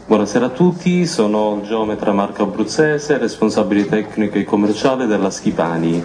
Buonasera a tutti, sono il geometra Marco Abruzzese, responsabile tecnico e commerciale della Schipani.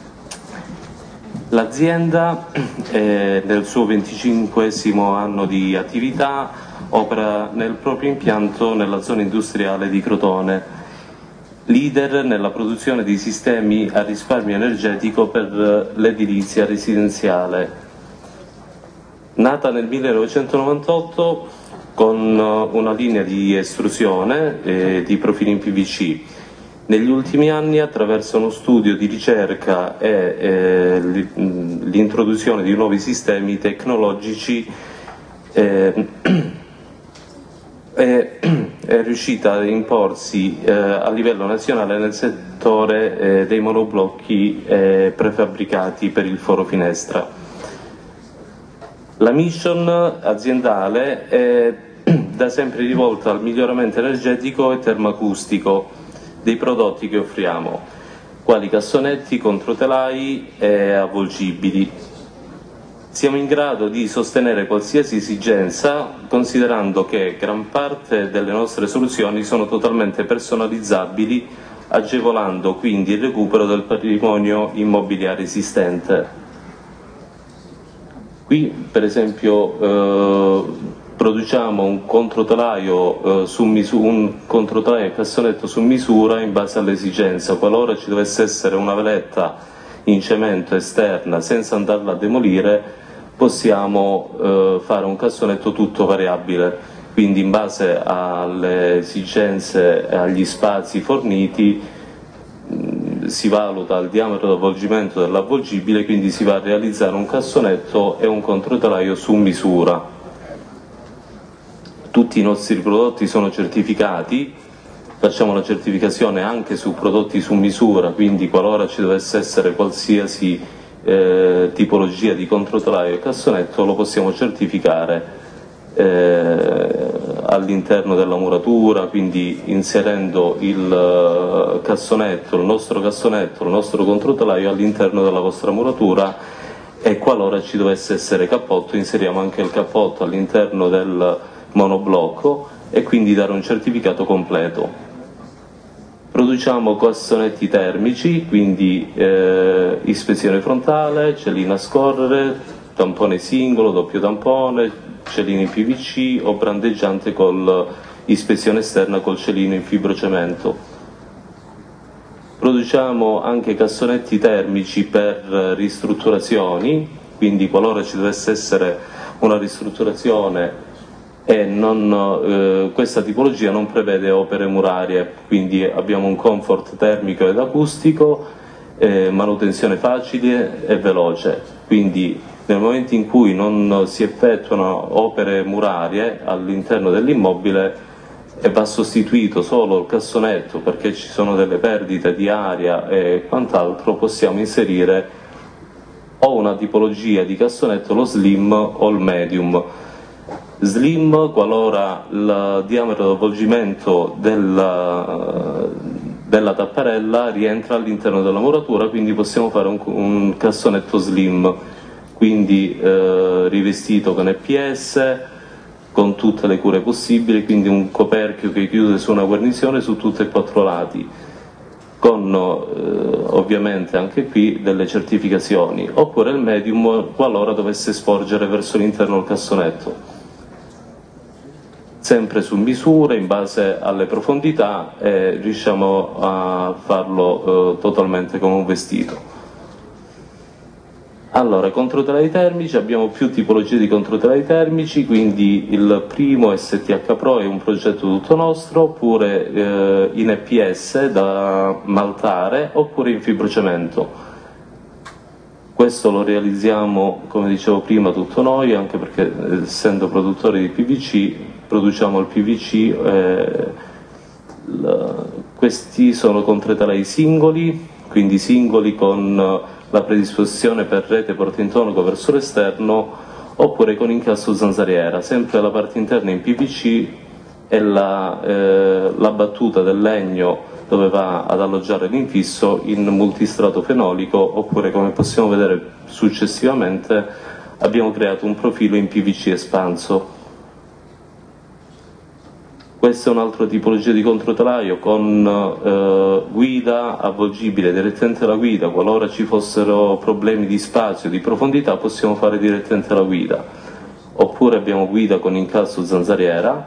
L'azienda è nel suo 25esimo anno di attività, opera nel proprio impianto nella zona industriale di Crotone, leader nella produzione di sistemi a risparmio energetico per l'edilizia residenziale. Nata nel 1998 con una linea di estrusione di profili in PVC. Negli ultimi anni, attraverso uno studio di ricerca e l'introduzione di nuovi sistemi tecnologici, è riuscita a imporsi a livello nazionale nel settore dei monoblocchi prefabbricati per il foro finestra. La mission aziendale è da sempre rivolta al miglioramento energetico e termoacustico dei prodotti che offriamo, quali cassonetti, controtelai e avvolgibili. Siamo in grado di sostenere qualsiasi esigenza, considerando che gran parte delle nostre soluzioni sono totalmente personalizzabili, agevolando quindi il recupero del patrimonio immobiliare esistente. Qui per esempio produciamo un controtelaio e cassonetto su misura in base all'esigenza. Qualora ci dovesse essere una veletta in cemento esterna senza andarla a demolire, possiamo fare un cassonetto tutto variabile, quindi in base alle esigenze e agli spazi forniti si valuta il diametro d'avvolgimento dell'avvolgibile, quindi si va a realizzare un cassonetto e un controtelaio su misura. Tutti i nostri prodotti sono certificati, facciamo la certificazione anche su prodotti su misura, quindi qualora ci dovesse essere qualsiasi tipologia di controtelaio e cassonetto lo possiamo certificare all'interno della muratura, quindi inserendo il cassonetto, il nostro controtelaio all'interno della vostra muratura, e qualora ci dovesse essere cappotto inseriamo anche il cappotto all'interno del monoblocco e quindi dare un certificato completo. Produciamo cassonetti termici, quindi ispezione frontale, celina a scorrere, tampone singolo, doppio tampone, celino in PVC o brandeggiante con ispezione esterna col celino in fibrocemento. Produciamo anche cassonetti termici per ristrutturazioni, quindi qualora ci dovesse essere una ristrutturazione e questa tipologia non prevede opere murarie, quindi abbiamo un comfort termico ed acustico, manutenzione facile e veloce, quindi nel momento in cui non si effettuano opere murarie all'interno dell'immobile e va sostituito solo il cassonetto perché ci sono delle perdite di aria e quant'altro, possiamo inserire o una tipologia di cassonetto, lo slim o il medium. Slim qualora il diametro d'avvolgimento della tapparella rientra all'interno della muratura, quindi possiamo fare un cassonetto slim, quindi rivestito con EPS, con tutte le cure possibili, quindi un coperchio che chiude su una guarnizione su tutti e 4 lati, con ovviamente anche qui delle certificazioni, oppure il medium qualora dovesse sporgere verso l'interno del cassonetto. Sempre su misura, in base alle profondità, e riusciamo a farlo totalmente come un vestito. Allora, controtelai termici, abbiamo più tipologie di controtelai termici, quindi il primo STH Pro è un progetto tutto nostro, oppure in EPS da maltare, oppure in fibrocemento. Questo lo realizziamo, come dicevo prima, tutto noi, anche perché essendo produttori di PVC, produciamo il PVC, questi sono controtelai singoli, quindi singoli con la predisposizione per rete portaintonaco verso l'esterno, oppure con incasso zanzariera, sempre la parte interna in PVC e la battuta del legno dove va ad alloggiare l'infisso in multistrato fenolico, oppure, come possiamo vedere successivamente, abbiamo creato un profilo in PVC espanso. Questa è un'altra tipologia di controtelaio con guida avvolgibile direttamente alla guida. Qualora ci fossero problemi di spazio, di profondità, possiamo fare direttamente la guida. Oppure abbiamo guida con incasso zanzariera,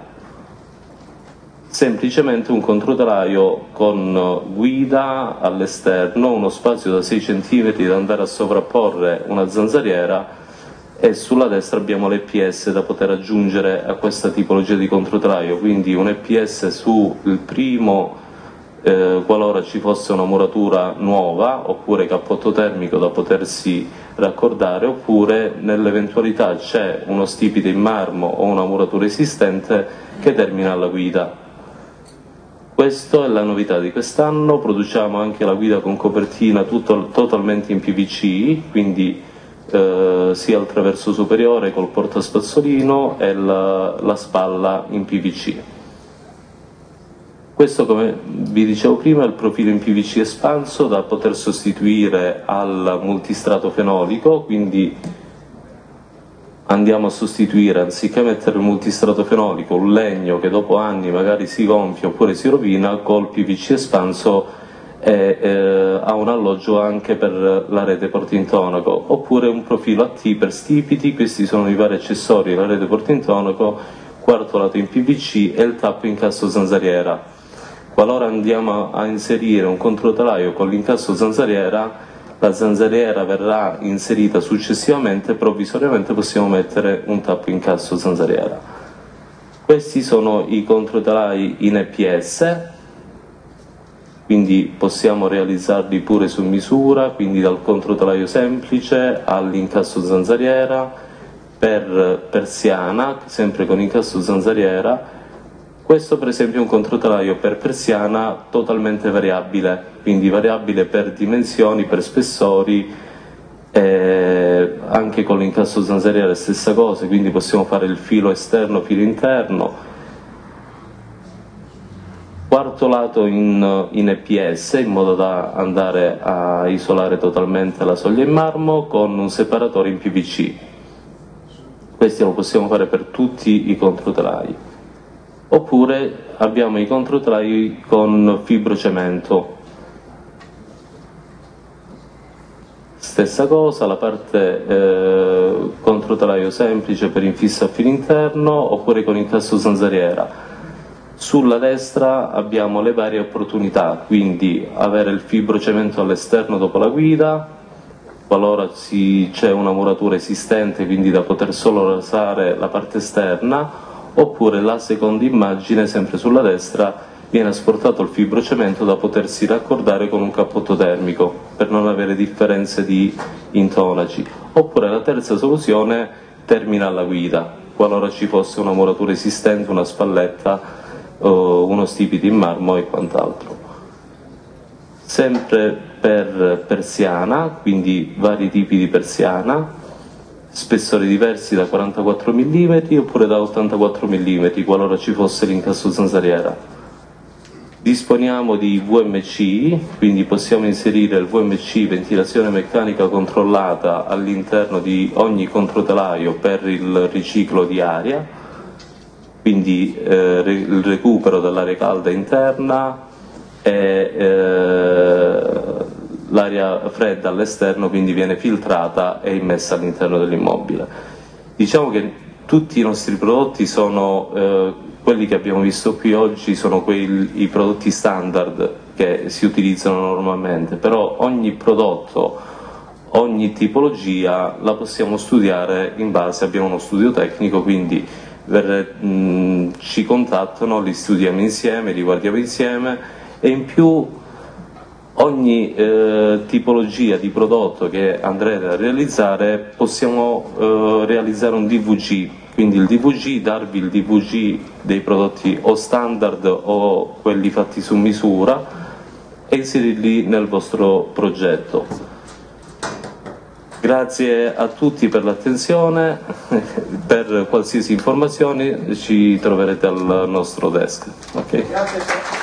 semplicemente un controtelaio con guida all'esterno, uno spazio da 6 cm da andare a sovrapporre una zanzariera, e sulla destra abbiamo l'EPS da poter aggiungere a questa tipologia di controtelaio, quindi un EPS sul primo qualora ci fosse una muratura nuova, oppure cappotto termico da potersi raccordare, oppure nell'eventualità c'è uno stipite in marmo o una muratura esistente che termina alla guida. Questa è la novità di quest'anno. Produciamo anche la guida con copertina totalmente in PVC, quindi sia il traverso superiore col portaspazzolino e la spalla in PVC. Questo, come vi dicevo prima, è il profilo in PVC espanso da poter sostituire al multistrato fenolico, quindi andiamo a sostituire, anziché mettere il multistrato fenolico, un legno che dopo anni magari si gonfia oppure si rovina, col PVC espanso ha un alloggio anche per la rete portintonaco, oppure un profilo a T per stipiti. Questi sono i vari accessori della rete portintonaco, quarto lato in PVC e il tappo incasso zanzariera. Qualora andiamo a inserire un controtelaio con l'incasso zanzariera, la zanzariera verrà inserita successivamente, provvisoriamente possiamo mettere un tappo incasso zanzariera. Questi sono i controtelai in EPS, quindi possiamo realizzarli pure su misura, quindi dal controtelaio semplice all'incasso zanzariera, per persiana, sempre con incasso zanzariera. Questo per esempio è un controtelaio per persiana totalmente variabile, quindi variabile per dimensioni, per spessori, anche con l'incasso zanzariera stessa cosa, quindi possiamo fare il filo esterno, filo interno. Quarto lato in EPS, in modo da andare a isolare totalmente la soglia in marmo, con un separatore in PVC. Questi lo possiamo fare per tutti i controtelai. Oppure abbiamo i controtelai con fibrocemento. Stessa cosa, la parte controtelaio semplice per infissa a filo interno, oppure con incasso zanzariera. Sulla destra abbiamo le varie opportunità, quindi avere il fibrocemento all'esterno dopo la guida, qualora c'è una muratura esistente, quindi da poter solo rasare la parte esterna, oppure la seconda immagine, sempre sulla destra, viene asportato il fibrocemento da potersi raccordare con un cappotto termico per non avere differenze di intonaci. Oppure la terza soluzione termina alla guida, qualora ci fosse una muratura esistente, una spalletta, uno stipite in marmo e quant'altro. Sempre per persiana, quindi vari tipi di persiana, spessori diversi da 44 mm oppure da 84 mm, qualora ci fosse l'incasso zanzariera. Disponiamo di VMC, quindi possiamo inserire il VMC, ventilazione meccanica controllata, all'interno di ogni controtelaio per il riciclo di aria, quindi il recupero dell'aria calda interna e l'aria fredda all'esterno, quindi viene filtrata e immessa all'interno dell'immobile. Diciamo che tutti i nostri prodotti sono quelli che abbiamo visto qui oggi, sono i prodotti standard che si utilizzano normalmente, però ogni prodotto, ogni tipologia la possiamo studiare in base, abbiamo uno studio tecnico, quindi ci contattano, li studiamo insieme, li guardiamo insieme, e in più ogni tipologia di prodotto che andrete a realizzare possiamo realizzare un DVG, quindi il DVG, darvi il DVG dei prodotti o standard o quelli fatti su misura e inserirli nel vostro progetto. Grazie a tutti per l'attenzione, per qualsiasi informazione ci troverete al nostro desk. Okay.